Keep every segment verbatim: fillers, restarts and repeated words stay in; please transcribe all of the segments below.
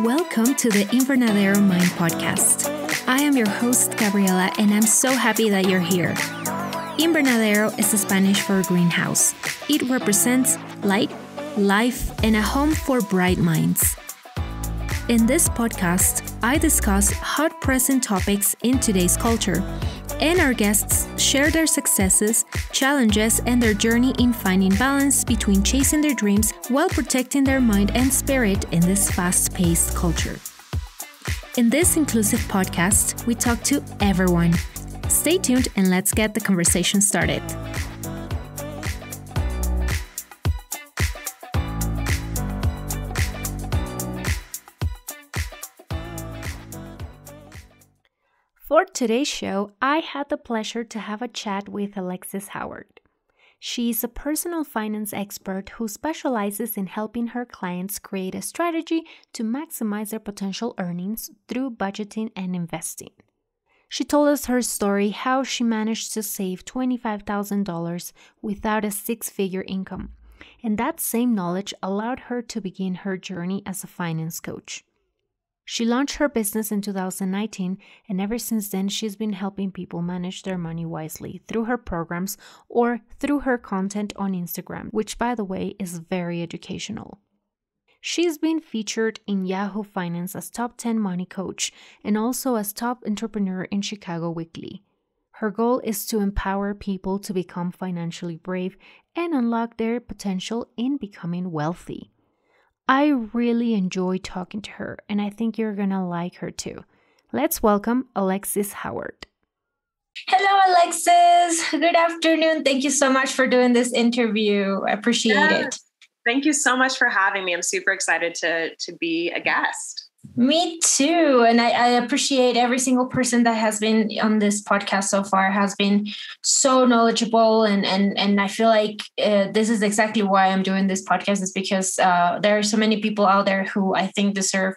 Welcome to the Invernadero Mind Podcast. I am your host, Gabriela, and I'm so happy that you're here. Invernadero is Spanish for greenhouse. It represents light, life, and a home for bright minds. In this podcast, I discuss hot present topics in today's culture, and our guests share their successes, challenges, and their journey in finding balance between chasing their dreams while protecting their mind and spirit in this fast-paced culture. In this inclusive podcast, we talk to everyone. Stay tuned and let's get the conversation started. For today's show, I had the pleasure to have a chat with Alexis Howard. She's a personal finance expert who specializes in helping her clients create a strategy to maximize their potential earnings through budgeting and investing. She told us her story, how she managed to save twenty-five thousand dollars without a six-figure income, and that same knowledge allowed her to begin her journey as a finance coach. She launched her business in two thousand nineteen, and ever since then, she's been helping people manage their money wisely through her programs or through her content on Instagram, which, by the way, is very educational. She's been featured in Yahoo Finance as top ten money coach and also as top entrepreneur in Chicago Weekly. Her goal is to empower people to become financially brave and unlock their potential in becoming wealthy. I really enjoy talking to her, and I think you're gonna like her too. Let's welcome Alexis Howard. Hello, Alexis. Good afternoon. Thank you so much for doing this interview. I appreciate yes. it. Thank you so much for having me. I'm super excited to, to be a guest. Me too. And I, I appreciate every single person that has been on this podcast so far has been so knowledgeable. And, and, and I feel like uh, this is exactly why I'm doing this podcast, is because uh, there are so many people out there who I think deserve,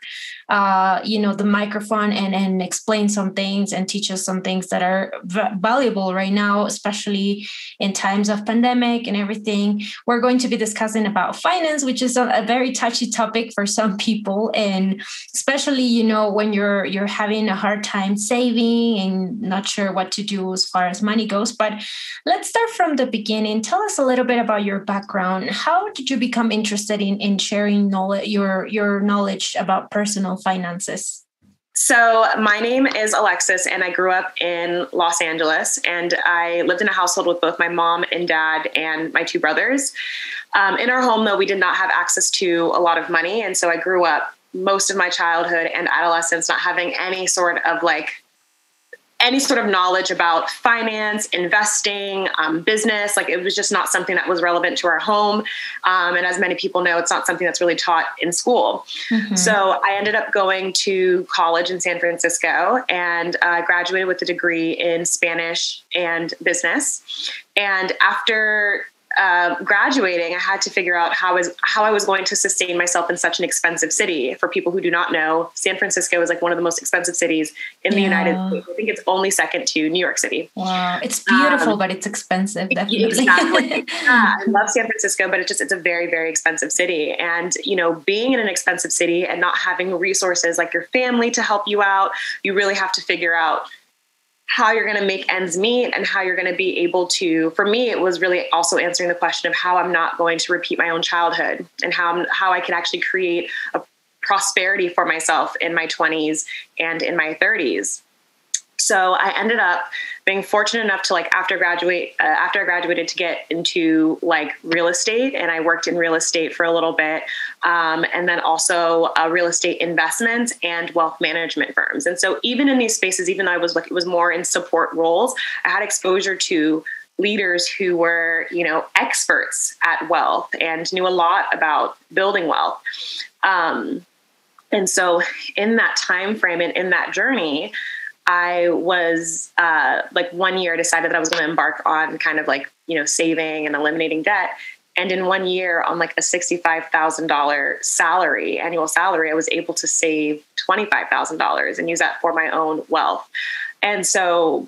uh, you know, the microphone and, and explain some things and teach us some things that are v- valuable right now, especially in times of pandemic and everything. We're going to be discussing about finance, which is a, a very touchy topic for some people. And especially, you know, when you're you're having a hard time saving and not sure what to do as far as money goes. But let's start from the beginning. Tell us a little bit about your background. How did you become interested in, in sharing knowledge, your, your knowledge about personal finances? So my name is Alexis, and I grew up in Los Angeles, and I lived in a household with both my mom and dad and my two brothers. Um, in our home, though, we did not have access to a lot of money. And so I grew up most of my childhood and adolescence not having any sort of like any sort of knowledge about finance, investing, um, business. Like it was just not something that was relevant to our home. Um, and as many people know, it's not something that's really taught in school. Mm-hmm. So I ended up going to college in San Francisco and uh, graduated with a degree in Spanish and business. And after Uh, graduating, I had to figure out how is how I was going to sustain myself in such an expensive city. For people who do not know, San Francisco is like one of the most expensive cities in the yeah. United States. I think it's only second to New York City. Wow, it's beautiful, um, but it's expensive. Definitely, exactly. yeah, I love San Francisco, but it's just it's a very very expensive city. And you know, being in an expensive city and not having resources like your family to help you out, you really have to figure out how you're going to make ends meet and how you're going to be able to, for me, it was really also answering the question of how I'm not going to repeat my own childhood and how, I'm, how I could actually create a prosperity for myself in my twenties and in my thirties. So I ended up being fortunate enough to like after graduate, uh, after I graduated to get into like real estate, and I worked in real estate for a little bit. Um, and then also uh, real estate investments and wealth management firms. And so even in these spaces, even though I was like, it was more in support roles, I had exposure to leaders who were, you know, experts at wealth and knew a lot about building wealth. Um, and so in that time frame and in that journey, I was uh, like one year decided that I was going to embark on kind of like, you know, saving and eliminating debt. And in one year on like a sixty-five thousand dollars salary, annual salary, I was able to save twenty-five thousand dollars and use that for my own wealth. And so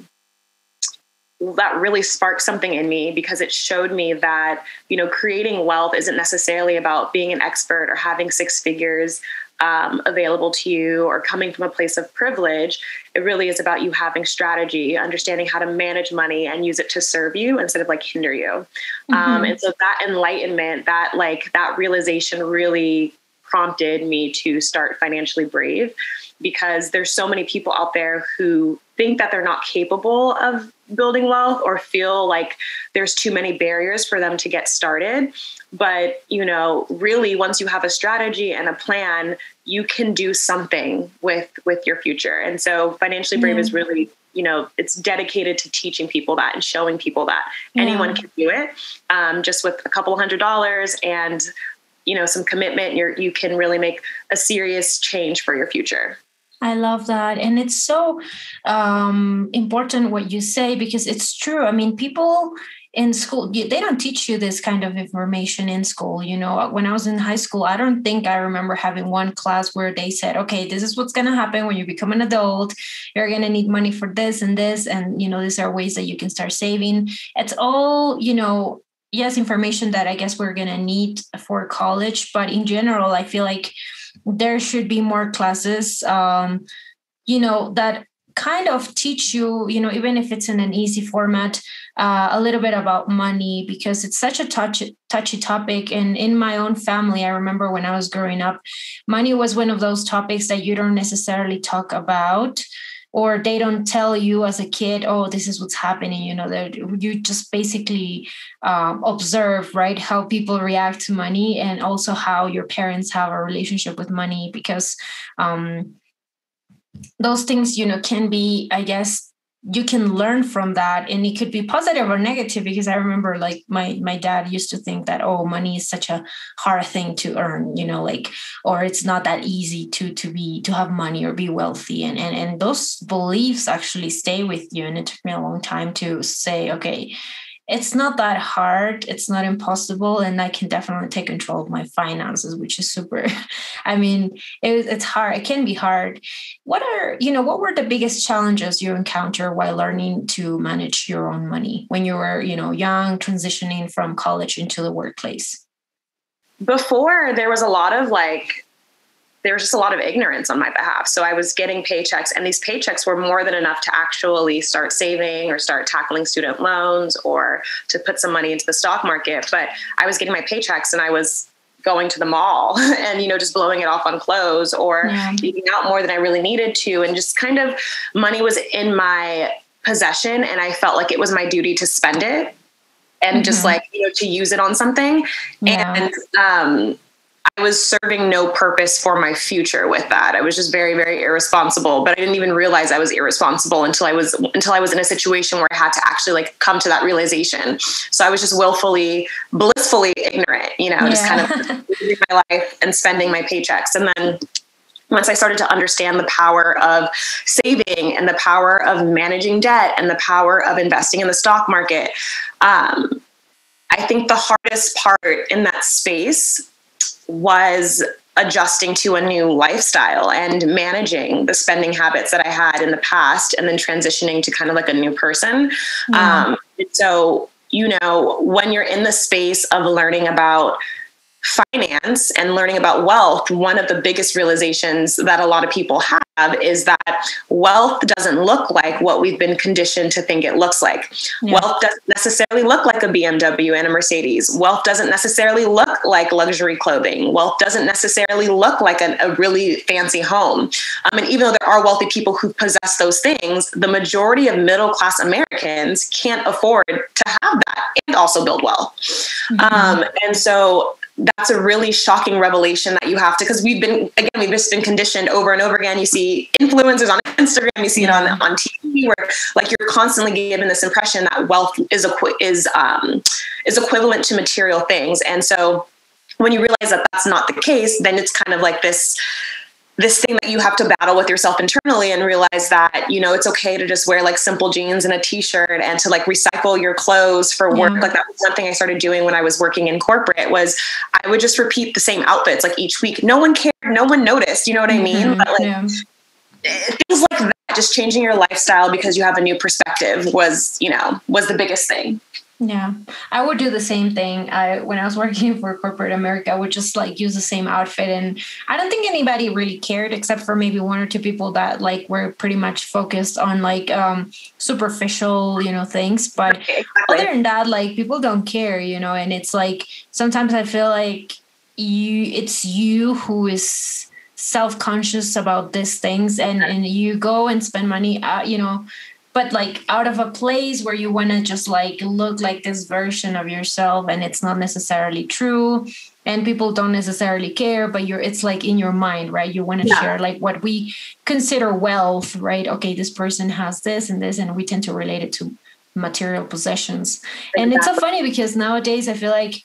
that really sparked something in me because it showed me that, you know, creating wealth isn't necessarily about being an expert or having six figures. um, available to you or coming from a place of privilege. It really is about you having strategy, understanding how to manage money and use it to serve you instead of like hinder you. Mm-hmm. Um, and so that enlightenment, that like that realization really prompted me to start Financially Brave, because there's so many people out there who think that they're not capable of building wealth or feel like there's too many barriers for them to get started. But, you know, really, once you have a strategy and a plan, you can do something with, with your future. And so Financially Brave yeah. is really, you know, it's dedicated to teaching people that and showing people that yeah. anyone can do it, um, just with a couple hundred dollars and, you know, some commitment, you're, you can really make a serious change for your future. I love that. And it's so um, important what you say, because it's true. I mean, people in school, they don't teach you this kind of information in school. You know, when I was in high school, I don't think I remember having one class where they said, okay, this is what's going to happen when you become an adult. You're going to need money for this and this. And, you know, these are ways that you can start saving. It's all, you know, yes, information that I guess we're going to need for college. But in general, I feel like there should be more classes, um, you know, that kind of teach you, you know, even if it's in an easy format, uh, a little bit about money, because it's such a touchy, touchy topic. And in my own family, I remember when I was growing up, money was one of those topics that you don't necessarily talk about, or they don't tell you as a kid, oh, this is what's happening. You know, that you just basically um, observe, right, how people react to money, and also how your parents have a relationship with money, because um, those things, you know, can be, I guess, you can learn from that, and it could be positive or negative, because I remember like my, my dad used to think that, oh, money is such a hard thing to earn, you know, like, or it's not that easy to, to be, to have money or be wealthy. And, and, and those beliefs actually stay with you. And it took me a long time to say, okay, it's not that hard. It's not impossible. And I can definitely take control of my finances, which is super. I mean, it, it's hard. It can be hard. What are, you know, what were the biggest challenges you encountered while learning to manage your own money when you were, you know, young, transitioning from college into the workplace? Before, there was a lot of like, there was just a lot of ignorance on my behalf. So I was getting paychecks, and these paychecks were more than enough to actually start saving or start tackling student loans or to put some money into the stock market. But I was getting my paychecks and I was going to the mall and, you know, just blowing it off on clothes or yeah. eating out more than I really needed to. And just kind of money was in my possession, and I felt like it was my duty to spend it and mm-hmm. just like, you know, to use it on something. Yeah. And, um, I was serving no purpose for my future with that. I was just very, very irresponsible, but I didn't even realize I was irresponsible until I was, until I was in a situation where I had to actually like come to that realization. So I was just willfully, blissfully ignorant, you know, yeah. just kind of living my life and spending my paychecks. And then once I started to understand the power of saving and the power of managing debt and the power of investing in the stock market, um, I think the hardest part in that space was adjusting to a new lifestyle and managing the spending habits that I had in the past, and then transitioning to kind of like a new person. Yeah. Um, so, you know, when you're in the space of learning about finance and learning about wealth, one of the biggest realizations that a lot of people have is that wealth doesn't look like what we've been conditioned to think it looks like. Yeah. Wealth doesn't necessarily look like a B M W and a Mercedes. Wealth doesn't necessarily look like luxury clothing. Wealth doesn't necessarily look like a, a really fancy home. Um, and even though there are wealthy people who possess those things, the majority of middle-class Americans can't afford to have that and also build wealth. Mm-hmm. Um, and so that's a really shocking revelation that you have to, because we've been, again, we've just been conditioned over and over again. You see influencers on Instagram, you see it on, on T V, where like you're constantly given this impression that wealth is, equi- is, um, is equivalent to material things. And so when you realize that that's not the case, then it's kind of like this, this thing that you have to battle with yourself internally and realize that, you know, it's okay to just wear like simple jeans and a t-shirt and to like recycle your clothes for work. Yeah. Like that was one thing I started doing when I was working in corporate, was I would just repeat the same outfits like each week. No one cared. No one noticed. You know what I mean? Mm-hmm. But like yeah. things like that, just changing your lifestyle because you have a new perspective was, you know, was the biggest thing. Yeah, I would do the same thing. I when I was working for corporate America, I would just like use the same outfit, and I don't think anybody really cared except for maybe one or two people that like were pretty much focused on like um superficial, you know, things. But Exactly. other than that, like people don't care, you know, and it's like sometimes I feel like you it's you who is self-conscious about these things, and and you go and spend money, uh, you know, but like out of a place where you want to just like look like this version of yourself, and it's not necessarily true, and people don't necessarily care, but you're it's like in your mind, right? You want to Yeah. share like what we consider wealth, right? Okay, this person has this and this, and we tend to relate it to material possessions. And it's so funny because nowadays I feel like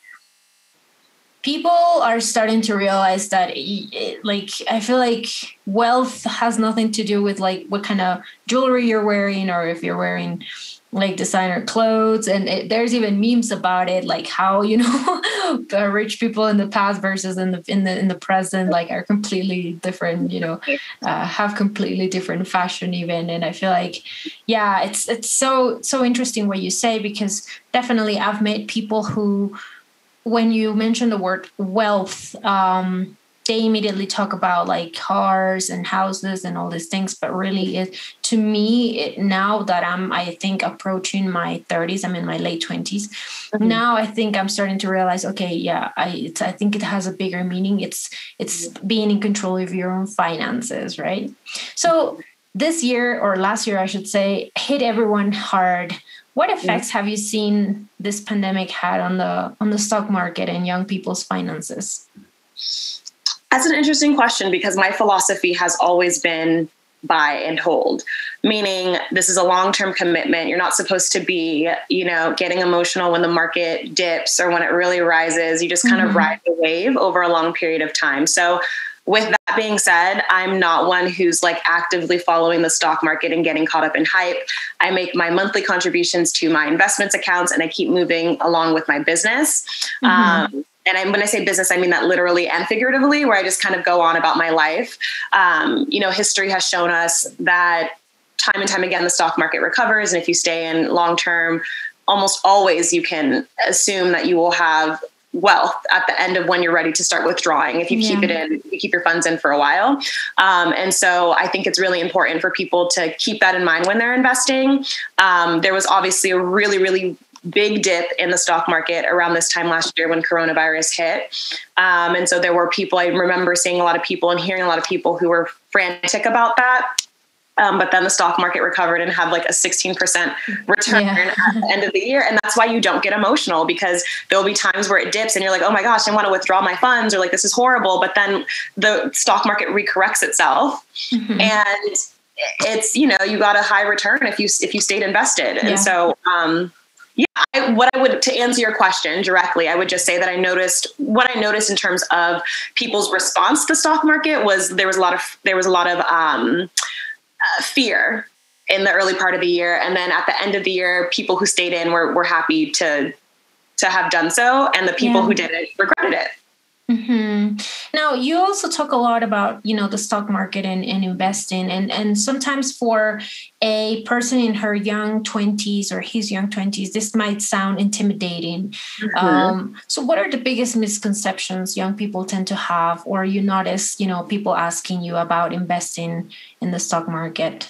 people are starting to realize that it, like I feel like wealth has nothing to do with like what kind of jewelry you're wearing, or if you're wearing like designer clothes. And it, there's even memes about it, like how, you know, the rich people in the past versus in the in the in the present like are completely different, you know, uh, have completely different fashion even. And I feel like, yeah, it's it's so so interesting what you say, because definitely I've met people who, when you mention the word wealth, um, they immediately talk about like cars and houses and all these things. But really, it, to me, it, now that I'm, I think, approaching my thirties, I'm in my late twenties. Mm-hmm. Now I think I'm starting to realize, okay, yeah, I, it's, I think it has a bigger meaning. It's, it's being in control of your own finances, right? So this year, or last year, I should say, hit everyone hard. What effects have you seen this pandemic had on the on the stock market and young people's finances? That's an interesting question, because my philosophy has always been buy and hold, meaning this is a long-term commitment. You're not supposed to be, you know, getting emotional when the market dips or when it really rises. You just kind mm-hmm. of ride the wave over a long period of time. So with that being said, I'm not one who's like actively following the stock market and getting caught up in hype. I make my monthly contributions to my investments accounts, and I keep moving along with my business. Mm-hmm. Um, and I, when I say business, I mean that literally and figuratively, where I just kind of go on about my life. Um, you know, history has shown us that time and time again, the stock market recovers. And if you stay in long-term, almost always you can assume that you will have wealth at the end of when you're ready to start withdrawing, if you yeah. keep it in, you keep your funds in for a while. Um, and so I think it's really important for people to keep that in mind when they're investing. Um, there was obviously a really, really big dip in the stock market around this time last year when coronavirus hit. Um, and so there were people, I remember seeing a lot of people and hearing a lot of people who were frantic about that. Um, but then the stock market recovered and had like a sixteen percent return yeah. at the end of the year. And that's why you don't get emotional, because there'll be times where it dips and you're like, oh my gosh, I want to withdraw my funds, or like, this is horrible. But then the stock market recorrects itself. Mm-hmm. And it's, you know, you got a high return if you, if you stayed invested. Yeah. And so, um, yeah, I, what I would, to answer your question directly, I would just say that I noticed what I noticed in terms of people's response to the stock market was there was a lot of, there was a lot of, um, Uh, fear in the early part of the year. And then at the end of the year, people who stayed in were, were happy to, to have done so. And the people yeah. who didn't regretted it. Mm-hmm. Now, you also talk a lot about, you know, the stock market and, and investing. And, and sometimes for a person in her young twenties or his young twenties, this might sound intimidating. Mm-hmm. Um, so what are the biggest misconceptions young people tend to have, or you notice, you know, people asking you about investing in the stock market?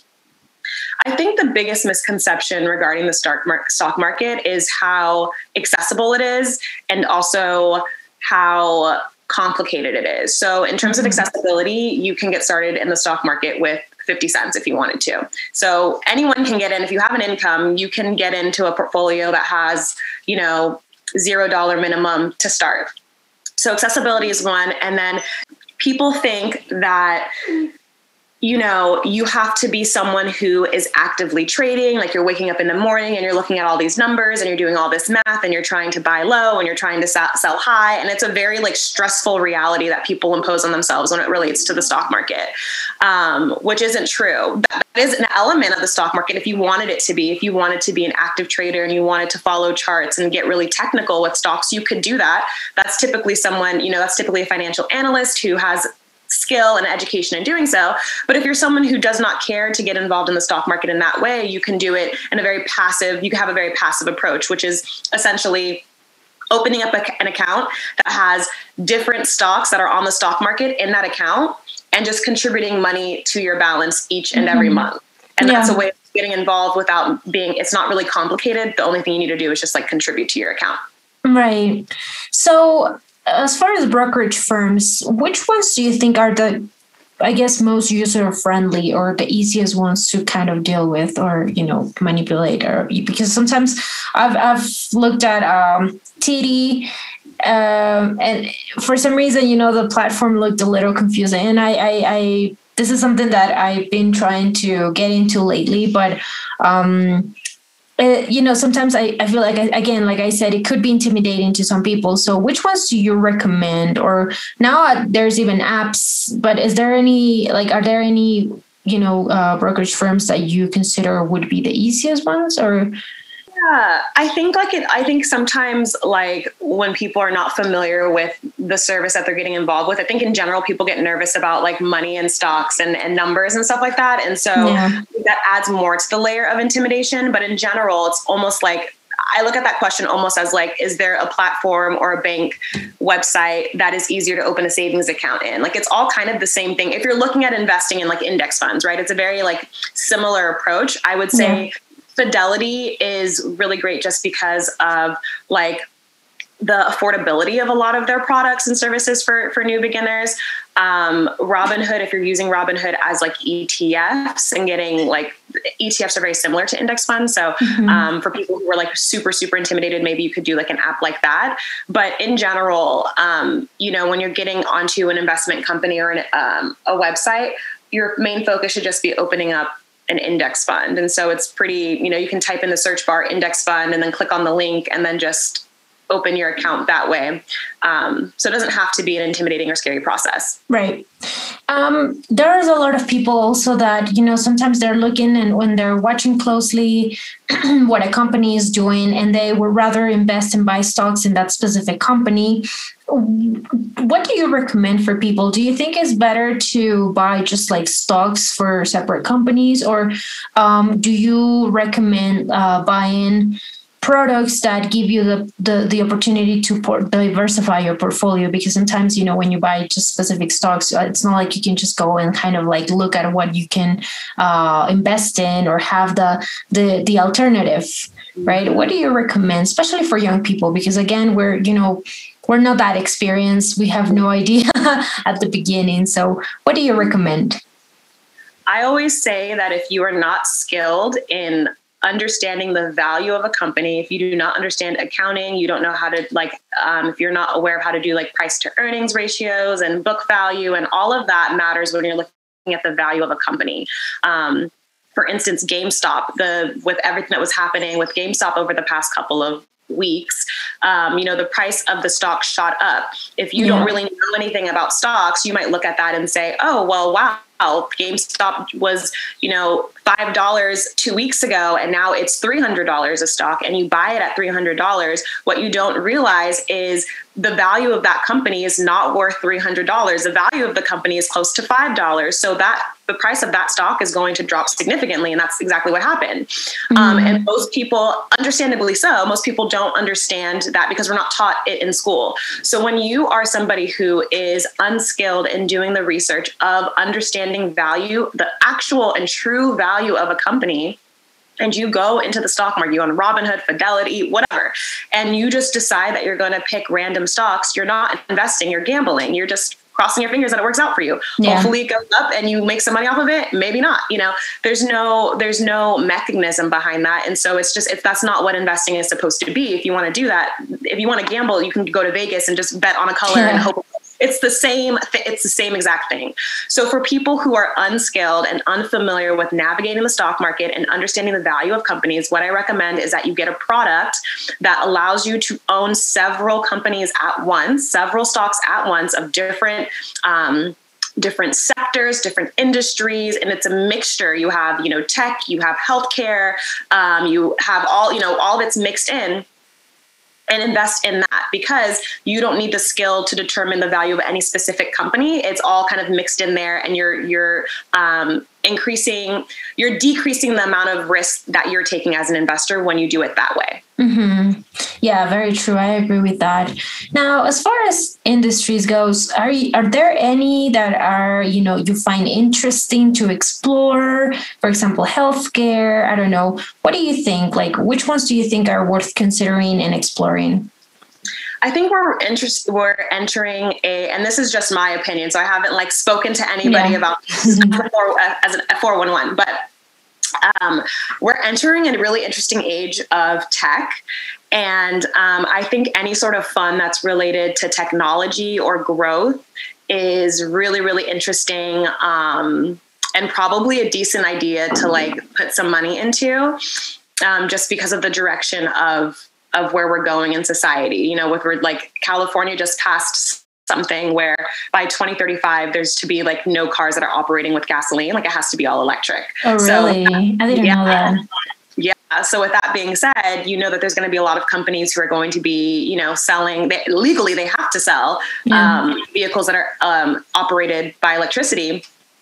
I think the biggest misconception regarding the stock market is how accessible it is, and also how complicated it is. So in terms of accessibility, you can get started in the stock market with fifty cents if you wanted to. So anyone can get in. If you have an income, you can get into a portfolio that has, you know, zero dollar minimum to start. So accessibility is one. And then people think that, you know, you have to be someone who is actively trading, like you're waking up in the morning and you're looking at all these numbers and you're doing all this math and you're trying to buy low and you're trying to sell high. And it's a very like stressful reality that people impose on themselves when it relates to the stock market, um, which isn't true. That is an element of the stock market if you wanted it to be. If you wanted to be an active trader and you wanted to follow charts and get really technical with stocks, you could do that. That's typically someone, you know, that's typically a financial analyst who has skill and education in doing so. But if you're someone who does not care to get involved in the stock market in that way, you can do it in a very passive, you can have a very passive approach, which is essentially opening up a, an account that has different stocks that are on the stock market in that account and just contributing money to your balance each and every mm-hmm. month. And yeah. that's a way of getting involved without being, it's not really complicated. The only thing you need to do is just like contribute to your account. Right. So as far as brokerage firms, which ones do you think are the, I guess, most user friendly or the easiest ones to kind of deal with or, you know, manipulate? Or because sometimes I've, I've looked at um, T D um, and for some reason, you know, the platform looked a little confusing. And I, I, I this is something that I've been trying to get into lately, but, um, it, you know, sometimes I, I feel like, again, like I said, it could be intimidating to some people. So which ones do you recommend? Or now there's even apps, but is there any, like, are there any, you know, uh, brokerage firms that you consider would be the easiest ones or? Yeah, I think like it, I think sometimes like when people are not familiar with the service that they're getting involved with, I think in general, people get nervous about like money and stocks and, and numbers and stuff like that. And so yeah. that adds more to the layer of intimidation. But in general, it's almost like, I look at that question almost as like, is there a platform or a bank website that is easier to open a savings account in? Like, it's all kind of the same thing. If you're looking at investing in like index funds, right? It's a very like similar approach. I would say yeah. Fidelity is really great just because of like the affordability of a lot of their products and services for, for new beginners. Um, Robinhood, if you're using Robinhood as like E T Fs and getting like E T Fs are very similar to index funds. So mm-hmm. um, for people who are like super, super intimidated, maybe you could do like an app like that. But in general, um, you know, when you're getting onto an investment company or an, um, a website, your main focus should just be opening up an index fund. And so it's pretty, you know, you can type in the search bar index fund and then click on the link and then just open your account that way. Um, so it doesn't have to be an intimidating or scary process. Right. Um, there's a lot of people also that, you know, sometimes they're looking and when they're watching closely what a company is doing and they would rather invest and buy stocks in that specific company. What do you recommend for people? Do you think it's better to buy just like stocks for separate companies or um, do you recommend uh, buying products that give you the, the, the opportunity to port, diversify your portfolio? Because sometimes, you know, when you buy just specific stocks, it's not like you can just go and kind of like look at what you can uh, invest in or have the, the, the alternative, right? What do you recommend, especially for young people? Because again, we're, you know, we're not that experienced. We have no idea at the beginning. So what do you recommend? I always say that if you are not skilled in understanding the value of a company, if you do not understand accounting, you don't know how to like, um, if you're not aware of how to do like price to earnings ratios and book value and all of that matters when you're looking at the value of a company. Um, for instance, GameStop, the with everything that was happening with GameStop over the past couple of weeks, um, you know, the price of the stock shot up. If you yeah. don't really know anything about stocks, you might look at that and say, oh, well, wow, GameStop was, you know, five dollars two weeks ago, and now it's three hundred dollars a stock, and you buy it at three hundred dollars. What you don't realize is the value of that company is not worth three hundred dollars. The value of the company is close to five dollars. So that the price of that stock is going to drop significantly. And that's exactly what happened. Mm-hmm. Um, and most people, understandably so, most people don't understand that because we're not taught it in school. So when you are somebody who is unskilled in doing the research of understanding value, the actual and true value of a company, and you go into the stock market, you on Robinhood, Fidelity, whatever, and you just decide that you're going to pick random stocks, you're not investing, you're gambling. You're just crossing your fingers that it works out for you. Yeah. Hopefully it goes up and you make some money off of it. Maybe not, you know, there's no, there's no mechanism behind that. And so it's just, if that's not what investing is supposed to be. If you want to do that, if you want to gamble, you can go to Vegas and just bet on a color yeah. and hope. It's the same, th- it's the same exact thing. So for people who are unskilled and unfamiliar with navigating the stock market and understanding the value of companies, what I recommend is that you get a product that allows you to own several companies at once, several stocks at once of different, um, different sectors, different industries. And it's a mixture. You have, you know, tech, you have healthcare, um, you have all, you know, all of it's mixed in. and invest in that, because you don't need the skill to determine the value of any specific company. It's all kind of mixed in there, and you're you're um, increasing, you're decreasing the amount of risk that you're taking as an investor when you do it that way. Mm-hmm. Yeah, very true. I agree with that. Now, as far as industries goes, are you, are there any that are, you know, you find interesting to explore? For example, healthcare. I don't know. What do you think? Like, which ones do you think are worth considering and exploring? I think we're interested. We're entering a, and this is just my opinion, so I haven't like spoken to anybody yeah. about this as a four one one, but um, we're entering a really interesting age of tech. And um, I think any sort of fund that's related to technology or growth is really, really interesting, um, and probably a decent idea to like put some money into, um, just because of the direction of of where we're going in society. You know, with like California just passed something where by twenty thirty-five, there's to be like no cars that are operating with gasoline. Like it has to be all electric. Oh, really? So, I didn't yeah, know that. Yeah. So with that being said, you know that there's going to be a lot of companies who are going to be, you know, selling, they, legally they have to sell yeah. um, vehicles that are um, operated by electricity.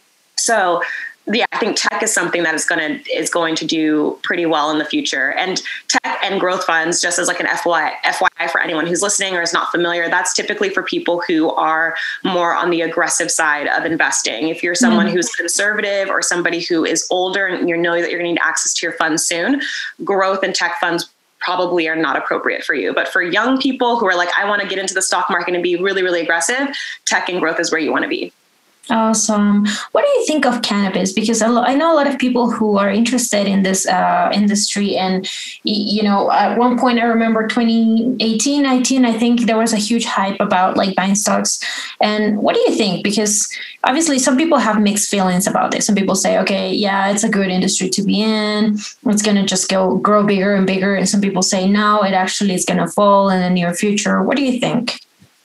So yeah, I think tech is something that is going to is going to do pretty well in the future. And tech and growth funds, just as like an F Y I for anyone who's listening or is not familiar, that's typically for people who are more on the aggressive side of investing. If you're someone mm-hmm. who's conservative or somebody who is older and you know that you're going to need access to your funds soon, growth and tech funds probably are not appropriate for you. But for young people who are like, I want to get into the stock market and be really, really aggressive, tech and growth is where you want to be. Awesome. What do you think of cannabis? Because I know a lot of people who are interested in this uh, industry. And, you know, at one point I remember twenty eighteen, nineteen, I think there was a huge hype about like buying stocks. And what do you think? Because obviously some people have mixed feelings about this. Some people say, okay, yeah, it's a good industry to be in. It's going to just go grow bigger and bigger. And some people say, no, it actually is going to fall in the near future. What do you think?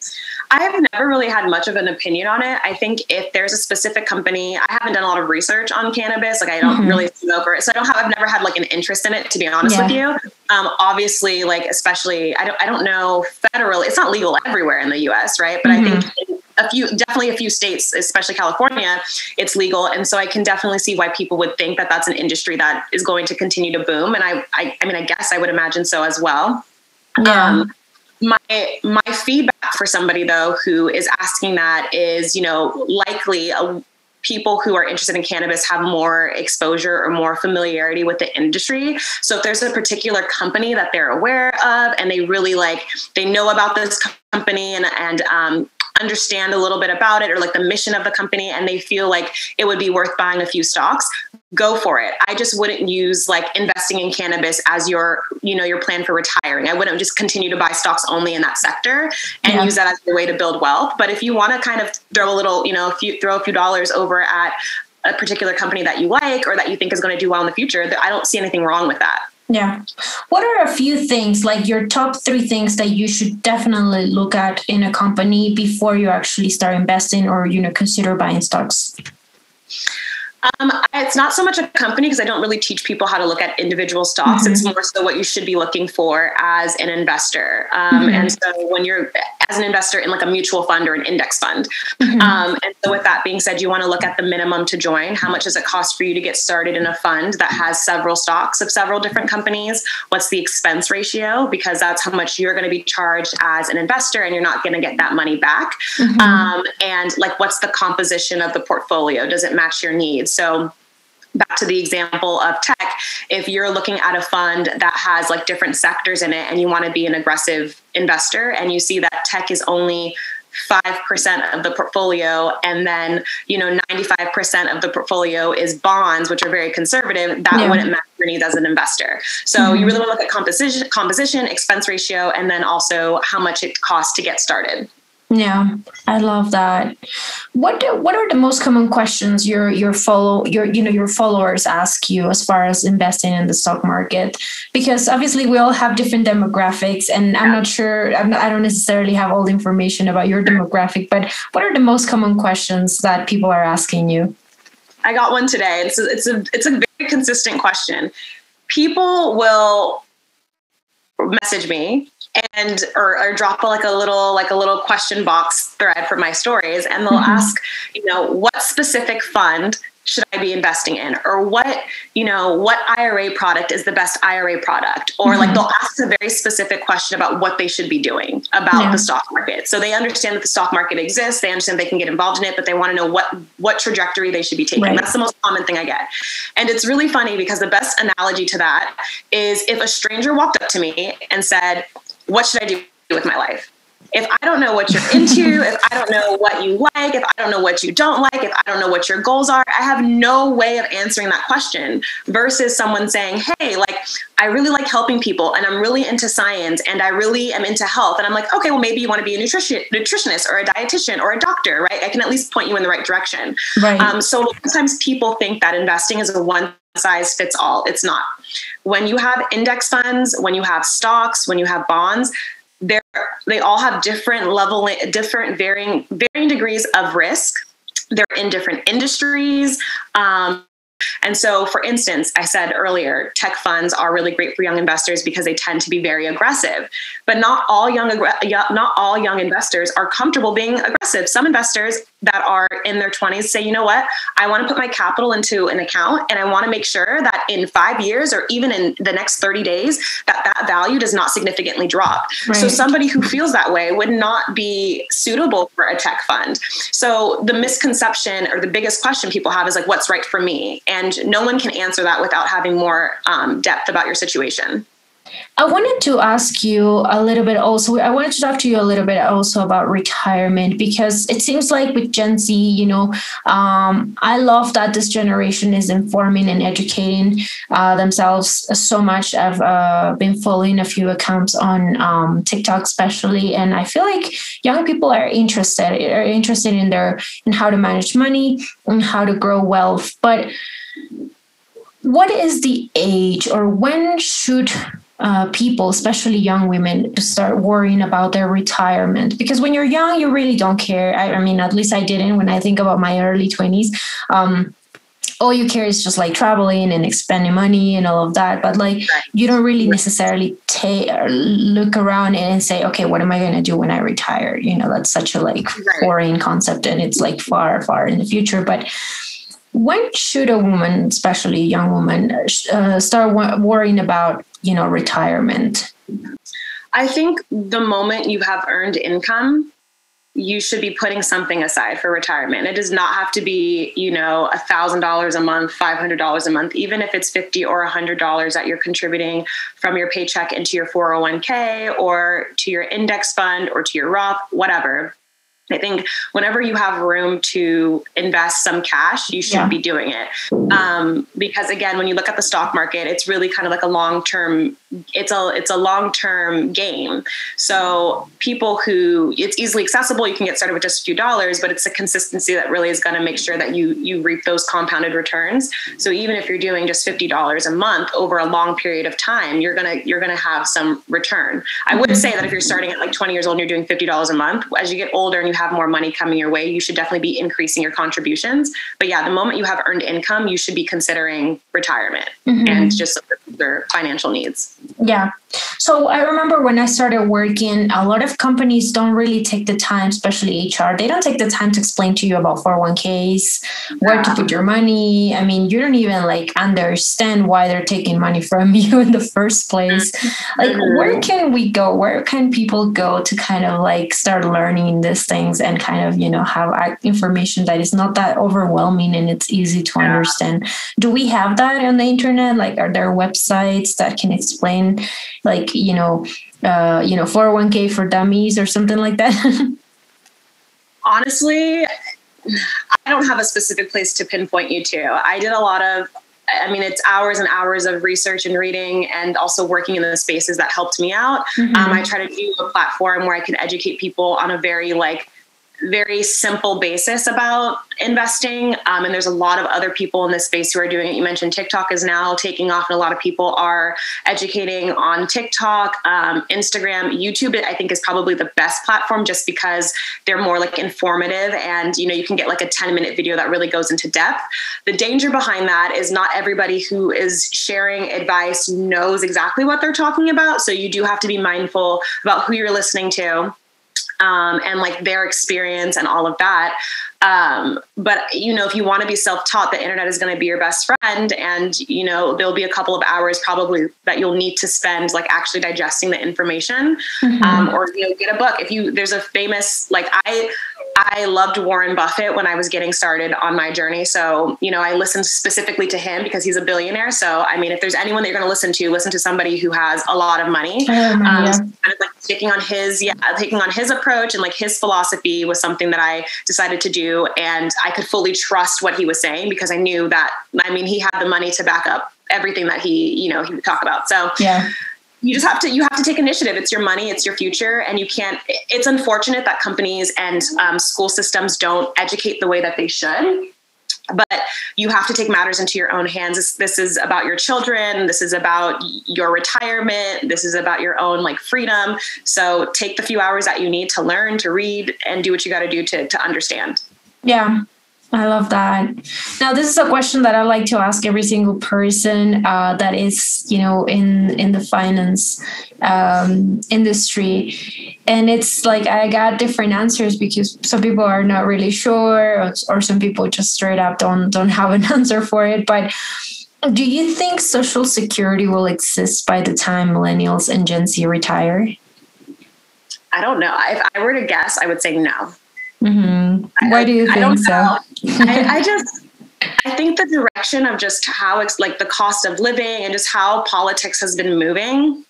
I have never really had much of an opinion on it. I think if there's a specific company, I haven't done a lot of research on cannabis. Like I don't mm-hmm. really smoke or so I don't have, I've never had like an interest in it, to be honest yeah. with you. Um, obviously, like, especially, I don't, I don't know federally, it's not legal everywhere in the U S, right? But mm-hmm. I think in a few, definitely a few states, especially California, it's legal. And so I can definitely see why people would think that that's an industry that is going to continue to boom. And I, I, I mean, I guess I would imagine so as well. Yeah. Um, My my feedback for somebody, though, who is asking that is, you know, likely uh, people who are interested in cannabis have more exposure or more familiarity with the industry. So if there's a particular company that they're aware of and they really like, they know about this company and, and um, understand a little bit about it or like the mission of the company, and they feel like it would be worth buying a few stocks, go for it. I just wouldn't use like investing in cannabis as your, you know, your plan for retiring. I wouldn't just continue to buy stocks only in that sector and yeah. use that as your way to build wealth. But if you want to kind of throw a little, you know, if you throw a few dollars over at a particular company that you like or that you think is going to do well in the future, I don't see anything wrong with that. Yeah. What are a few things, like your top three things that you should definitely look at in a company before you actually start investing or, you know, consider buying stocks? Um, it's not so much a company because I don't really teach people how to look at individual stocks. Mm-hmm. It's more so what you should be looking for as an investor. Um, mm-hmm. And so when you're as an investor in like a mutual fund or an index fund. Mm-hmm. Um, and so with that being said, you want to look at the minimum to join. How much does it cost for you to get started in a fund that has several stocks of several different companies? What's the expense ratio? Because that's how much you're going to be charged as an investor and you're not going to get that money back. Mm-hmm. Um, and like, what's the composition of the portfolio? Does it match your needs? So back to the example of tech, if you're looking at a fund that has like different sectors in it and you want to be an aggressive investor and you see that tech is only five percent of the portfolio and then, you know, ninety-five percent of the portfolio is bonds, which are very conservative, that yeah. wouldn't match your needs as an investor. So mm-hmm. you really want to look at composition, composition, expense ratio, and then also how much it costs to get started. Yeah, I love that. What do, what are the most common questions your your follow your you know your followers ask you as far as investing in the stock market? Because obviously we all have different demographics, and I'm not sure I'm not, I don't necessarily have all the information about your demographic. But what are the most common questions that people are asking you? I got one today. It's a, it's a it's a very consistent question. People will message me and or, or drop like a little like a little question box thread for my stories, and they'll mm-hmm. ask, you know, what specific fund should I be investing in, or what, you know, what I R A product is the best I R A product, or mm-hmm. like they'll ask a very specific question about what they should be doing about yeah. the stock market. So they understand that the stock market exists, they understand they can get involved in it, but they want to know what what trajectory they should be taking. Right. That's the most common thing I get. And it's really funny because the best analogy to that is if a stranger walked up to me and said, what should I do with my life? If I don't know what you're into, if I don't know what you like, if I don't know what you don't like, if I don't know what your goals are, I have no way of answering that question versus someone saying, hey, like, I really like helping people and I'm really into science and I really am into health. And I'm like, okay, well, maybe you want to be a nutrition, nutritionist or a dietitian or a doctor, right? I can at least point you in the right direction. Right. Um, so sometimes people think that investing is a one size fits all. It's not. When you have index funds, when you have stocks, when you have bonds, They're, they all have different level, different varying, varying degrees of risk. They're in different industries. Um, and so, for instance, I said earlier, tech funds are really great for young investors because they tend to be very aggressive. But not all young, not all young investors are comfortable being aggressive. Some investors that are in their twenties say, you know what, I want to put my capital into an account and I want to make sure that in five years or even in the next thirty days, that that value does not significantly drop. Right. So somebody who feels that way would not be suitable for a tech fund. So the misconception or the biggest question people have is like, what's right for me? And no one can answer that without having more um, depth about your situation. I wanted to ask you a little bit also, I wanted to talk to you a little bit also about retirement, because it seems like with Gen Z, you know, um, I love that this generation is informing and educating uh, themselves so much. I've uh, been following a few accounts on um, TikTok especially, and I feel like young people are interested, are interested in their, in how to manage money and how to grow wealth. But what is the age, or when should Uh, people, especially young women, to start worrying about their retirement? Because when you're young, you really don't care. I, I mean, at least I didn't. When I think about my early twenties, um, all you care is just like traveling and expending money and all of that. But like, you don't really necessarily take look around and say, okay, what am I going to do when I retire? You know, that's such a like foreign concept, and it's like far, far in the future. But when should a woman, especially a young woman, uh, start w- worrying about, you know, retirement? I think the moment you have earned income, you should be putting something aside for retirement. It does not have to be, you know, a thousand dollars a month, five hundred dollars a month, even if it's fifty or a hundred dollars that you're contributing from your paycheck into your four oh one k or to your index fund or to your Roth, whatever. I think whenever you have room to invest some cash, you should yeah. be doing it. Um, because again, when you look at the stock market, it's really kind of like a long-term, it's a, it's a long-term game. So people who, it's easily accessible, you can get started with just a few dollars, but it's a consistency that really is going to make sure that you, you reap those compounded returns. So even if you're doing just fifty dollars a month over a long period of time, you're going to, you're going to have some return. I would say that if you're starting at like twenty years old and you're doing fifty dollars a month, as you get older and you have more money coming your way, you should definitely be increasing your contributions. But yeah, the moment you have earned income, you should be considering retirement mm-hmm. and just their financial needs. Yeah. So I remember when I started working, a lot of companies don't really take the time, especially H R, they don't take the time to explain to you about four oh one k's, where yeah. to put your money. I mean, you don't even like understand why they're taking money from you in the first place. Mm-hmm. Like, where can we go? Where can people go to kind of like start learning these things and kind of, you know, have information that is not that overwhelming and it's easy to yeah. understand? Do we have that on the internet? Like, are there websites that can explain, like, you know, uh, you know, four oh one k for dummies or something like that? Honestly, I don't have a specific place to pinpoint you to. I did a lot of, I mean, it's hours and hours of research and reading and also working in the spaces that helped me out. Mm-hmm. Um, I try to do a platform where I can educate people on a very like very simple basis about investing. Um, and there's a lot of other people in this space who are doing it. You mentioned TikTok is now taking off, and a lot of people are educating on TikTok, um, Instagram, YouTube. I think is probably the best platform just because they're more like informative, and, you know, you can get like a ten minute video that really goes into depth. The danger behind that is not everybody who is sharing advice knows exactly what they're talking about. So you do have to be mindful about who you're listening to. Um, and like their experience and all of that. Um, but, you know, if you want to be self-taught, the internet is going to be your best friend. And, you know, there'll be a couple of hours probably that you'll need to spend like actually digesting the information, mm-hmm. um, or, you know, get a book. If you, there's a famous, like I, I loved Warren Buffett when I was getting started on my journey. So, you know, I listened specifically to him because he's a billionaire. So, I mean, if there's anyone that you're going to listen to, listen to somebody who has a lot of money. Oh, um, yeah. so kind of like taking on his, yeah, taking on his approach and like his philosophy was something that I decided to do. And I could fully trust what he was saying because I knew that, I mean, he had the money to back up everything that he, you know, he would talk about. So, yeah. You just have to, you have to take initiative. It's your money, it's your future. And you can't, it's unfortunate that companies and um, school systems don't educate the way that they should, but you have to take matters into your own hands. This, this is about your children. This is about your retirement. This is about your own like freedom. So take the few hours that you need to learn, to read, and do what you got to do to to understand. Yeah. I love that. Now, this is a question that I like to ask every single person uh, that is, you know, in in the finance um, industry. And it's like I got different answers because some people are not really sure, or, or some people just straight up don't don't have an answer for it. But do you think Social Security will exist by the time millennials and Gen Z retire? I don't know. If I were to guess, I would say no. Mm-hmm. Why do you think I don't so? I, I just, I think the direction of just how it's like the cost of living and just how politics has been moving.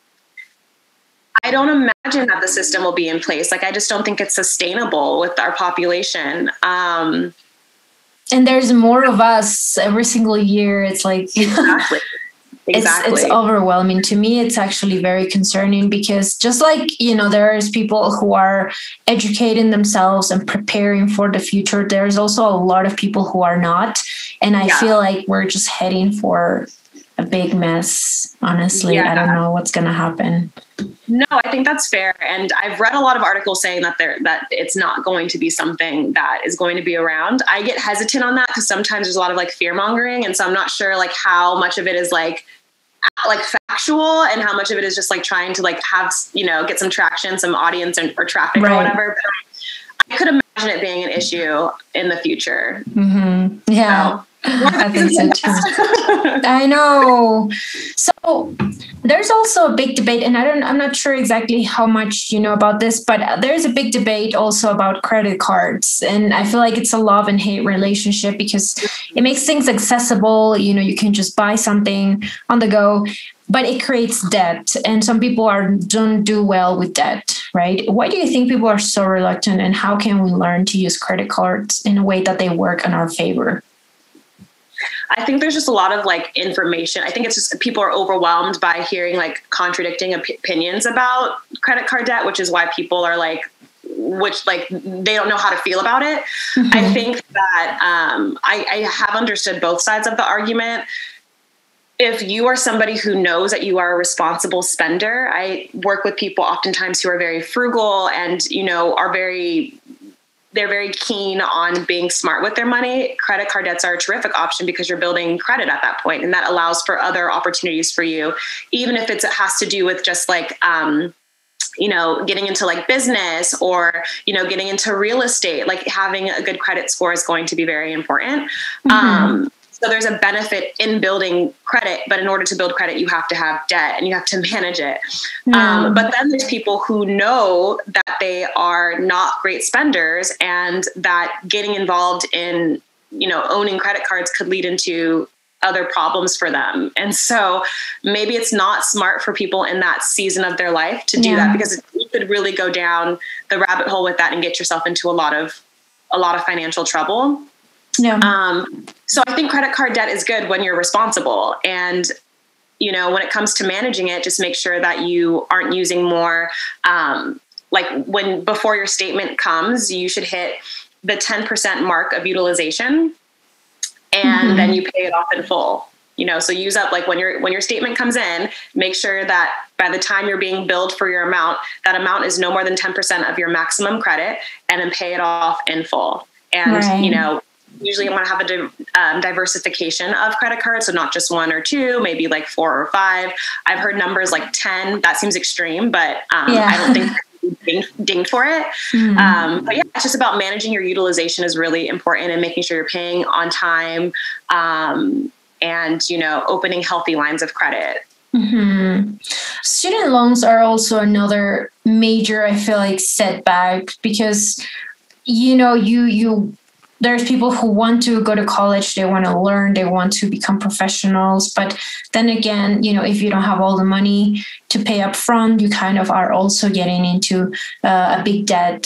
I don't imagine that the system will be in place. Like, I just don't think it's sustainable with our population. Um, and there's more of us every single year. It's like, exactly. Exactly. It's, it's overwhelming. To me, it's actually very concerning because just like, you know, there's people who are educating themselves and preparing for the future. There's also a lot of people who are not. And I yeah. feel like we're just heading for a big mess. Honestly, yeah. I don't know what's going to happen. No, I think that's fair. And I've read a lot of articles saying that there that it's not going to be something that is going to be around. I get hesitant on that because sometimes there's a lot of like fear mongering. And so I'm not sure like how much of it is like like factual and how much of it is just like trying to like have, you know, get some traction, some audience and, or traffic right. or whatever. But I could imagine it being an issue in the future. Mm-hmm. Yeah. So, I think so too. I know. So there's also a big debate, and I don't, I'm not sure exactly how much you know about this, but there's a big debate also about credit cards. And I feel like it's a love and hate relationship because it makes things accessible. You know, you can just buy something on the go, but it creates debt. And some people are don't do well with debt, right? Why do you think people are so reluctant, and how can we learn to use credit cards in a way that they work in our favor? I think there's just a lot of like information. I think it's just people are overwhelmed by hearing like contradicting op- opinions about credit card debt, which is why people are like, which like they don't know how to feel about it. Mm-hmm. I think that um, I, I have understood both sides of the argument. If you are somebody who knows that you are a responsible spender, I work with people oftentimes who are very frugal and, you know, are very they're very keen on being smart with their money. Credit card debts are a terrific option because you're building credit at that point, and that allows for other opportunities for you, even if it's, it has to do with just like, um, you know, getting into like business or, you know, getting into real estate. Like having a good credit score is going to be very important. Mm-hmm. Um, So there's a benefit in building credit, but in order to build credit, you have to have debt and you have to manage it. Mm. Um, but then there's people who know that they are not great spenders and that getting involved in, you know, owning credit cards could lead into other problems for them. And so maybe it's not smart for people in that season of their life to do yeah. that, because you could really go down the rabbit hole with that and get yourself into a lot of, a lot of financial trouble. Yeah. Um, so I think credit card debt is good when you're responsible. And, you know, when it comes to managing it, just make sure that you aren't using more, um, like when, before your statement comes, you should hit the ten percent mark of utilization, and mm-hmm. then you pay it off in full. You know, so use up, like when your, when your statement comes in, make sure that by the time you're being billed for your amount, that amount is no more than ten percent of your maximum credit, and then pay it off in full. And, right. you know, usually you want to have a di- um, diversification of credit cards. So not just one or two, maybe like four or five. I've heard numbers like ten. That seems extreme, but um, yeah. I don't think dinged, dinged for it. Mm. Um, but yeah, it's just about managing your utilization is really important, and making sure you're paying on time, um, and, you know, opening healthy lines of credit. Mm-hmm. Student loans are also another major, I feel like, setback, because, you know, you, you, there's people who want to go to college, they want to learn, they want to become professionals. But then again, you know, if you don't have all the money to pay up front, you kind of are also getting into uh, a big debt.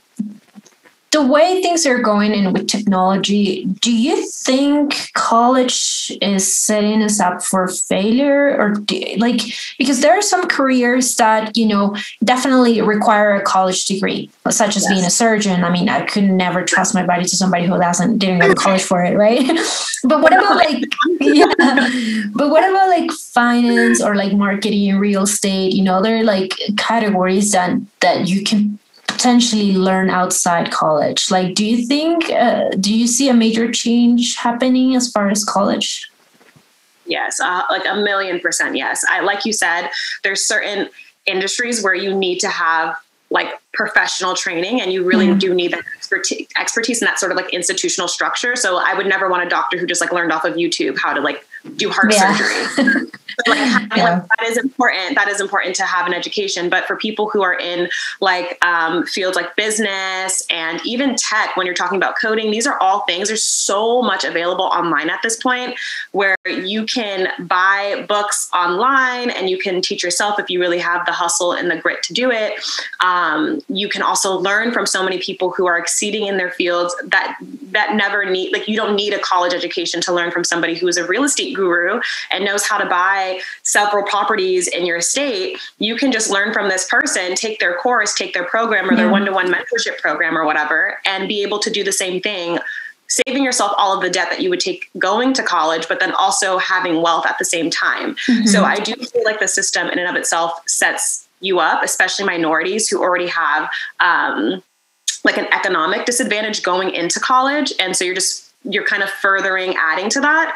The way things are going in with technology, do you think college is setting us up for failure? Or do, like, because there are some careers that, you know, definitely require a college degree, such as yes. being a surgeon. I mean, I could never trust my body to somebody who doesn't didn't go to college for it, right? But what about like, yeah, but what about like finance or like marketing, real estate? You know, there are like categories that that you can potentially learn outside college. Like, do you think, uh, do you see a major change happening as far as college? Yes, uh, like a million percent. Yes. I, like you said, there's certain industries where you need to have like professional training, and you really mm. do need that expertise, expertise in that sort of like institutional structure. So I would never want a doctor who just like learned off of YouTube how to like do heart yeah. surgery. But like, having, yeah. like that is important. That is important to have an education. But for people who are in like um, fields like business and even tech, when you're talking about coding, these are all things. There's so much available online at this point where you can buy books online and you can teach yourself if you really have the hustle and the grit to do it. Um, you can also learn from so many people who are exceeding in their fields that that never need, like you don't need a college education to learn from somebody who is a real estate guru and knows how to buy several properties in your estate. You can just learn from this person, take their course, take their program or their yeah. one-to-one mentorship program or whatever, and be able to do the same thing, saving yourself all of the debt that you would take going to college, but then also having wealth at the same time. Mm-hmm. So I do feel like the system in and of itself sets you up, especially minorities who already have um, like an economic disadvantage going into college. And so you're just, you're kind of furthering adding to that.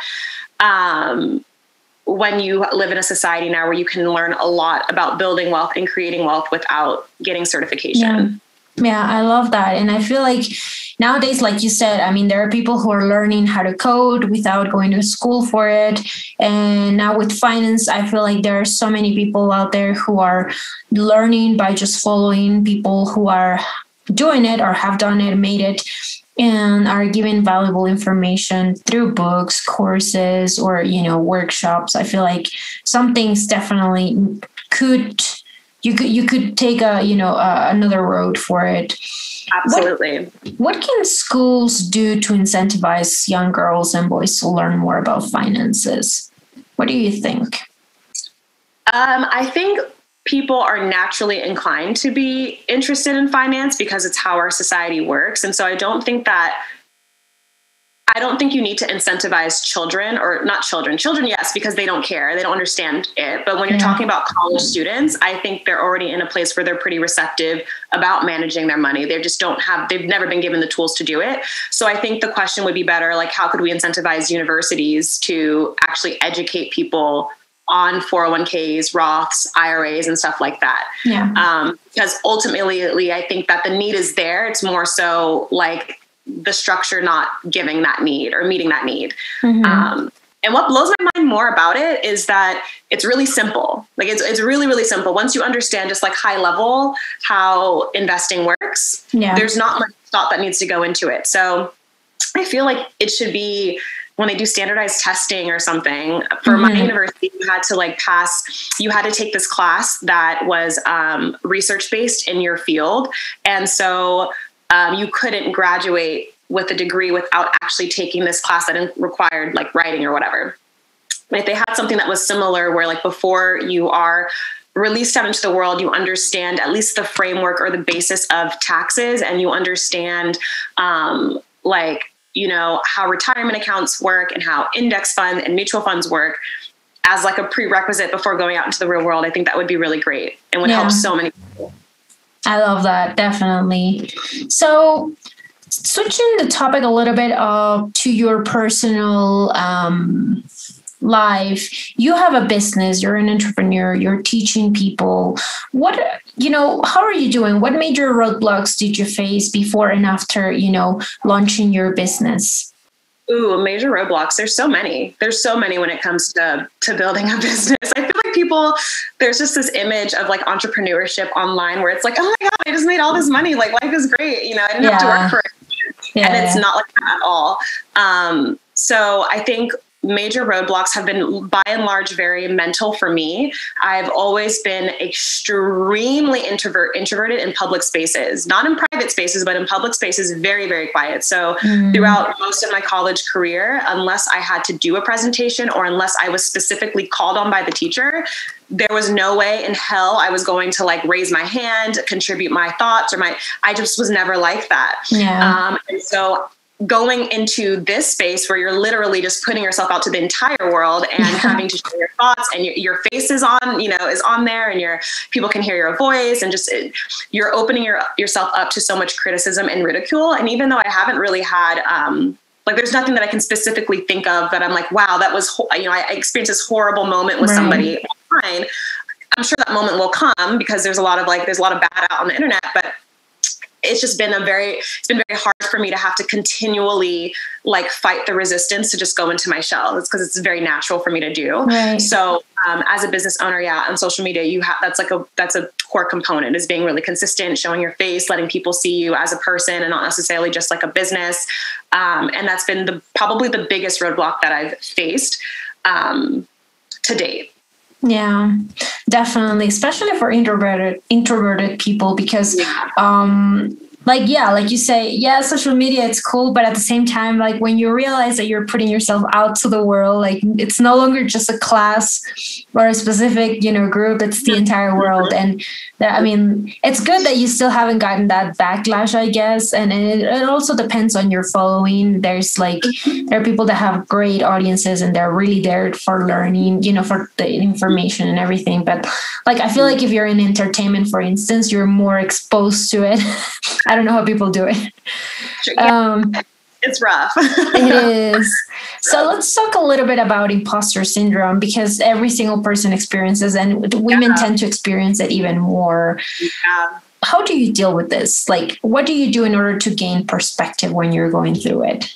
Um, when you live in a society now where you can learn a lot about building wealth and creating wealth without getting certification. Yeah. yeah, I love that. And I feel like nowadays, like you said, I mean, there are people who are learning how to code without going to school for it. And now with finance, I feel like there are so many people out there who are learning by just following people who are doing it or have done it, made it, and are giving valuable information through books, courses, or, you know, workshops. I feel like some things definitely could, you could, you could take a, you know, uh, another road for it. Absolutely. What, what can schools do to incentivize young girls and boys to learn more about finances? What do you think? Um, I think people are naturally inclined to be interested in finance because it's how our society works. And so I don't think that, I don't think you need to incentivize children or not children, children, yes, because they don't care. They don't understand it. But when you're yeah. talking about college students, I think they're already in a place where they're pretty receptive about managing their money. They just don't have, they've never been given the tools to do it. So I think the question would be better, like, how could we incentivize universities to actually educate people on four oh one k's, Roths, I R As, and stuff like that. Yeah. Um, because ultimately, I think that the need is there. It's more so like the structure not giving that need or meeting that need. Mm-hmm. Um, and what blows my mind more about it is that it's really simple. Like it's it's really, really simple. Once you understand just like high level how investing works, yeah. there's not much thought that needs to go into it. So I feel like it should be, when they do standardized testing or something, for mm-hmm. my university, you had to like pass, you had to take this class that was um, research-based in your field. And so um, you couldn't graduate with a degree without actually taking this class that required like writing or whatever. If they had something that was similar where like before you are released out into the world, you understand at least the framework or the basis of taxes, and you understand um, like, you know, how retirement accounts work and how index funds and mutual funds work as like a prerequisite before going out into the real world. I think that would be really great and would yeah. help so many people. I love that. Definitely. So switching the topic a little bit uh, to your personal um, life, you have a business, you're an entrepreneur, you're teaching people. What, you know, how are you doing? What major roadblocks did you face before and after, you know, launching your business? Ooh, major roadblocks. There's so many. There's so many when it comes to, to building a business. I feel like people, there's just this image of like entrepreneurship online where it's like, oh my God, I just made all this money. Like life is great. You know, I didn't yeah. have to work for it. Yeah, and it's yeah. not like that at all. Um, so I think major roadblocks have been by and large very mental for me. I've always been extremely introvert introverted in public spaces, not in private spaces, but in public spaces, very, very quiet. So mm. throughout most of my college career, unless I had to do a presentation or unless I was specifically called on by the teacher, there was no way in hell I was going to like raise my hand, contribute my thoughts or my, I just was never like that. Yeah. Um, and so going into this space where you're literally just putting yourself out to the entire world and having to share your thoughts and your, your face is on, you know, is on there and your people can hear your voice and just, it, you're opening your, yourself up to so much criticism and ridicule. And even though I haven't really had, um, like, there's nothing that I can specifically think of that I'm like, wow, that was, you know, I experienced this horrible moment with right. somebody. Fine. I'm sure that moment will come because there's a lot of like, there's a lot of bad out on the internet, but it's just been a very, it's been very hard for me to have to continually like fight the resistance to just go into my shell. It's because it's very natural for me to do. Right. So um, as a business owner, yeah, on social media, you have, that's like a, that's a core component is being really consistent, showing your face, letting people see you as a person and not necessarily just like a business. Um, and that's been the, probably the biggest roadblock that I've faced um, to date. Yeah, definitely. Especially for introverted, introverted people, because, yeah. um, like, yeah, like you say, yeah, social media, it's cool. But at the same time, like when you realize that you're putting yourself out to the world, like it's no longer just a class or a specific, you know, group, it's the entire world. And that, I mean, it's good that you still haven't gotten that backlash, I guess. And it, it also depends on your following. There's like, there are people that have great audiences and they're really there for learning, you know, for the information and everything. But like, I feel like if you're in entertainment, for instance, you're more exposed to it. I don't know how people do it. Um, it's rough. It is. So let's talk a little bit about imposter syndrome, because every single person experiences, and women yeah. tend to experience it even more. Yeah. How do you deal with this? Like, what do you do in order to gain perspective when you're going through it?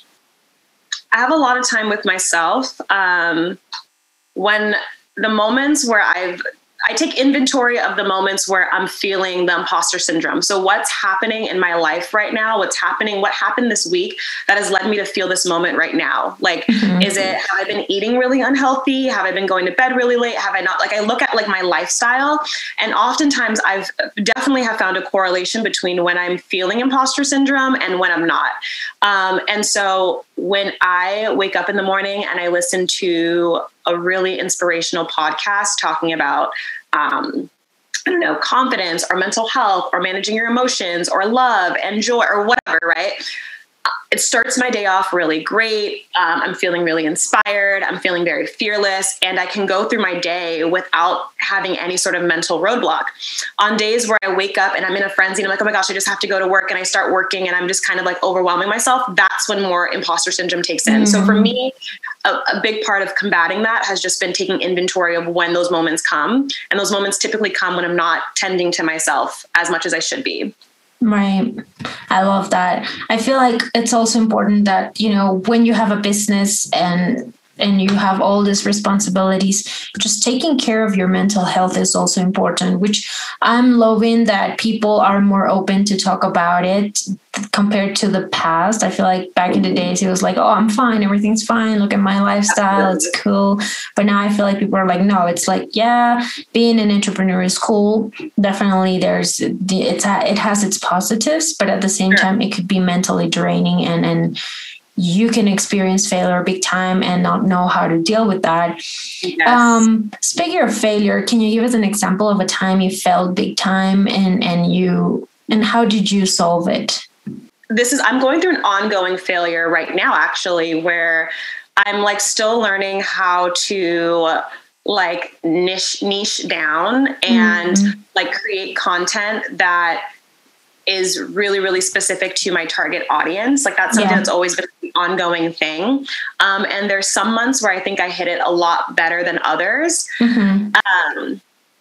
I have a lot of time with myself. Um, when the moments where I've I take inventory of the moments where I'm feeling the imposter syndrome. So what's happening in my life right now? What's happening? What happened this week that has led me to feel this moment right now? Like, mm-hmm. is it, have I been eating really unhealthy? Have I been going to bed really late? Have I not? Like, I look at like my lifestyle, and oftentimes I've definitely have found a correlation between when I'm feeling imposter syndrome and when I'm not. Um, and so when I wake up in the morning and I listen to a really inspirational podcast talking about, um, I don't know, confidence or mental health or managing your emotions or love and joy or whatever, right? It starts my day off really great. Um, I'm feeling really inspired. I'm feeling very fearless, and I can go through my day without having any sort of mental roadblock. On days where I wake up and I'm in a frenzy and I'm like, oh my gosh, I just have to go to work, and I start working and I'm just kind of like overwhelming myself, that's when more imposter syndrome takes in. Mm-hmm. So for me, a, a big part of combating that has just been taking inventory of when those moments come. And those moments typically come when I'm not tending to myself as much as I should be. Right. I love that. I feel like it's also important that, you know, when you have a business and and you have all these responsibilities, just taking care of your mental health is also important, which I'm loving that people are more open to talk about it compared to the past. I feel like back in the days, it was like, oh, I'm fine. Everything's fine. Look at my lifestyle. It's cool. But now I feel like people are like, no, it's like, yeah, being an entrepreneur is cool. Definitely there's, it's, it has its positives, but at the same time, it could be mentally draining and, and, you can experience failure big time and not know how to deal with that. Yes. Um, speaking of failure, can you give us an example of a time you failed big time and, and you, and how did you solve it? This is, I'm going through an ongoing failure right now, actually, where I'm like still learning how to like niche, niche down and mm-hmm. like create content that is really, really specific to my target audience. Like that's something yeah. that's always been an ongoing thing. Um, and there's some months where I think I hit it a lot better than others. Mm-hmm. Um,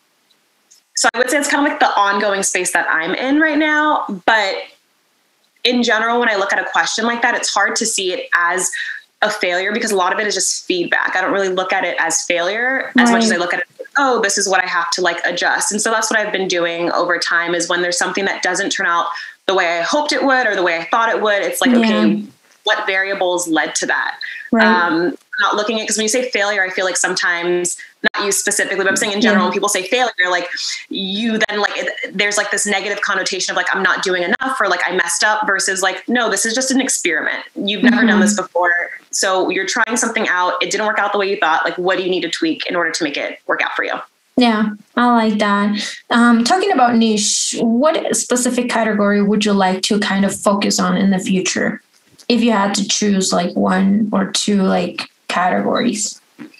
so I would say it's kind of like the ongoing space that I'm in right now. But in general, when I look at a question like that, it's hard to see it as a failure because a lot of it is just feedback. I don't really look at it as failure as right. much as I look at it, oh, this is what I have to like adjust. And so that's what I've been doing over time is when there's something that doesn't turn out the way I hoped it would or the way I thought it would, it's like, yeah. okay, what variables led to that? Right. Um, not looking at, because when you say failure, I feel like sometimes, not you specifically, but I'm saying in general, yeah. when people say failure, like you then like, it, there's like this negative connotation of like, I'm not doing enough or like I messed up versus like, no, this is just an experiment. You've never mm-hmm. done this before. So you're trying something out. It didn't work out the way you thought. Like, what do you need to tweak in order to make it work out for you? Yeah, I like that. Um, talking about niche, what specific category would you like to kind of focus on in the future? If you had to choose like one or two like categories.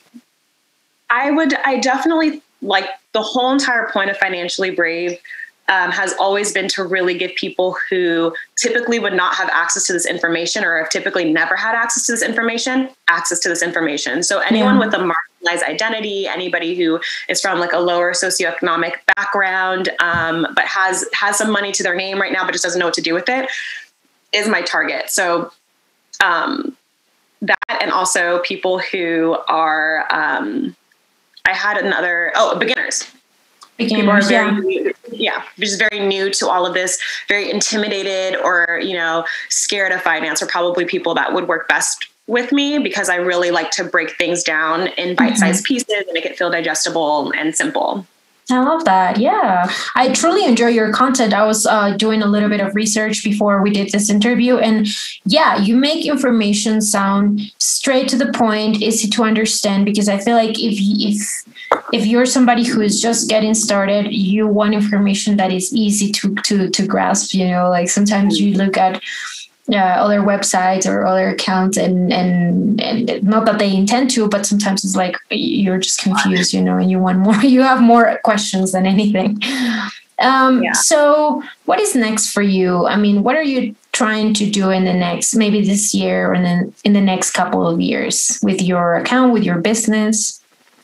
I would, I definitely like the whole entire point of Financially Brave um, has always been to really give people who typically would not have access to this information or have typically never had access to this information, access to this information. So anyone yeah. with a marginalized identity, anybody who is from like a lower socioeconomic background, um, but has, has some money to their name right now, but just doesn't know what to do with it, is my target. So um, that, and also people who are, um, I had another, oh, beginners. Beginners, people are very yeah. new, yeah, just very new to all of this, very intimidated or, you know, scared of finance are probably people that would work best with me because I really like to break things down in bite-sized mm-hmm. pieces and make it feel digestible and simple. I love that. Yeah. I truly enjoy your content. I was uh, doing a little bit of research before we did this interview. And yeah, you make information sound straight to the point, easy to understand, because I feel like if, if, if you're somebody who is just getting started, you want information that is easy to, to, to grasp, you know, like sometimes you look at Uh, other websites or other accounts and, and and not that they intend to, but sometimes it's like you're just confused, you know, and you want more, you have more questions than anything. Um, yeah. So what is next for you? I mean, what are you trying to do in the next, maybe this year or then in the next couple of years with your account, with your business?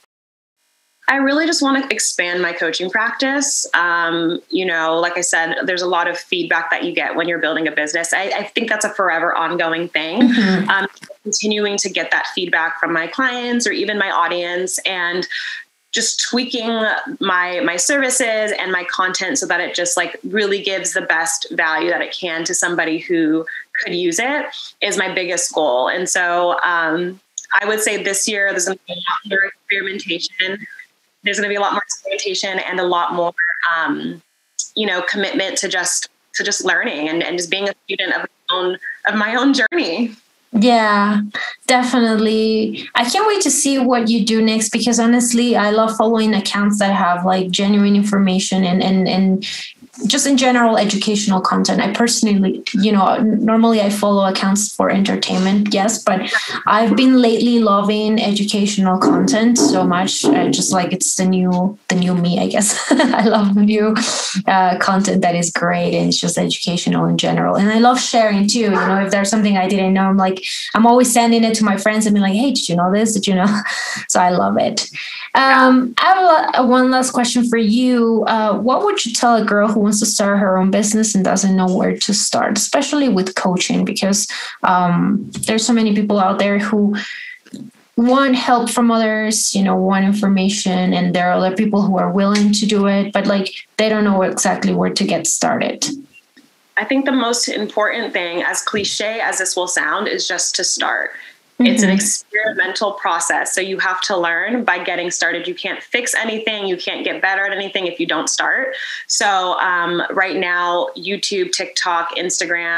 I really just want to expand my coaching practice. Um, you know, like I said, there's a lot of feedback that you get when you're building a business. I, I think that's a forever ongoing thing. Mm-hmm. Um, continuing to get that feedback from my clients or even my audience and just tweaking my, my services and my content so that it just like really gives the best value that it can to somebody who could use it is my biggest goal. And so um, I would say this year, there's going to be a lot more experimentation. There's going to be a lot more experimentation and a lot more, um, you know, commitment to just to just learning and, and just being a student of my own of my own journey. Yeah, definitely. I can't wait to see what you do next because honestly, I love following accounts that have like genuine information and and and just in general educational content. I personally, you know, normally I follow accounts for entertainment, yes, but I've been lately loving educational content so much. I just like it's the new, the new me, I guess. I love new uh, content that is great and it's just educational in general. And I love sharing too. You know, if there's something I didn't know, I'm like, I'm always sending it to my friends and be like, hey, did you know this? Did you know? So I love it. Um, I have a, a one last question for you. Uh, what would you tell a girl who wants to start her own business and doesn't know where to start, especially with coaching? Because um, there's so many people out there who want help from others, you know, want information, and there are other people who are willing to do it, but like they don't know exactly where to get started. I think the most important thing, as cliche as this will sound, is just to start. It's an experimental process. So you have to learn by getting started. You can't fix anything. You can't get better at anything if you don't start. So um, right now, YouTube, TikTok, Instagram,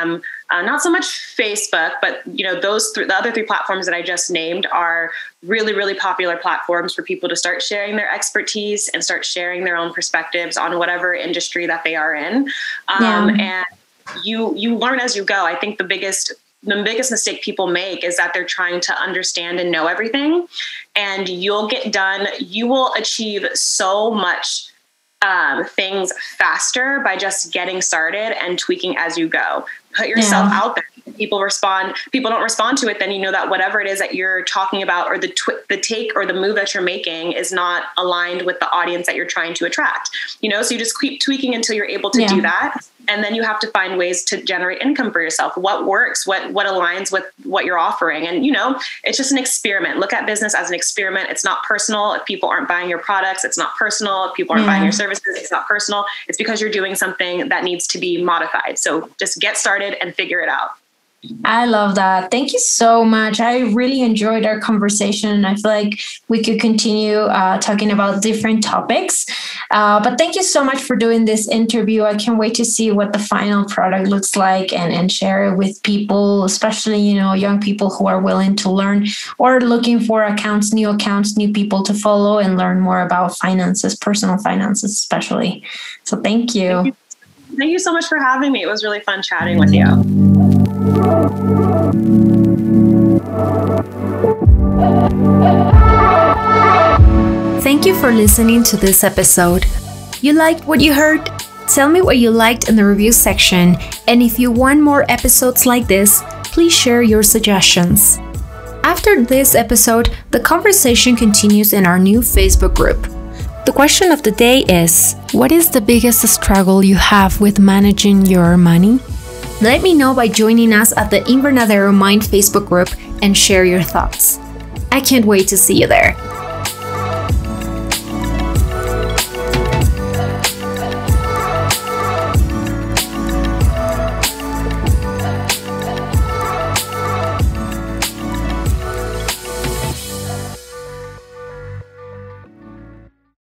Uh, not so much Facebook, but you know, those th- the other three platforms that I just named are really, really popular platforms for people to start sharing their expertise and start sharing their own perspectives on whatever industry that they are in. Um, yeah. And you you learn as you go. I think the biggest the biggest mistake people make is that they're trying to understand and know everything, and you'll get done. You will achieve so much um, things faster by just getting started and tweaking as you go. Put yourself yeah. out there. People respond, people don't respond to it, then you know that whatever it is that you're talking about, or the tw- the take or the move that you're making is not aligned with the audience that you're trying to attract. You know, so you just keep tweaking until you're able to yeah. do that. And then you have to find ways to generate income for yourself. What works, what, what aligns with what you're offering. And, you know, it's just an experiment. Look at business as an experiment. It's not personal. If people aren't buying your products, it's not personal. If people aren't yeah. buying your services, it's not personal. It's because you're doing something that needs to be modified. So just get started and figure it out. I love that. Thank you so much. I really enjoyed our conversation. I feel like we could continue uh, talking about different topics. Uh, but thank you so much for doing this interview. I can't wait to see what the final product looks like and, and share it with people, especially, you know, young people who are willing to learn or looking for accounts, new accounts, new people to follow and learn more about finances, personal finances, especially. So thank you. Thank you, thank you so much for having me. It was really fun chatting with you. Thank you for listening to this episode. You liked what you heard? Tell me what you liked in the review section, and if you want more episodes like this, please share your suggestions. After this episode, the conversation continues in our new Facebook group. The question of the day is, what is the biggest struggle you have with managing your money? Let me know by joining us at the Invernadero Mind Facebook group and share your thoughts. I can't wait to see you there.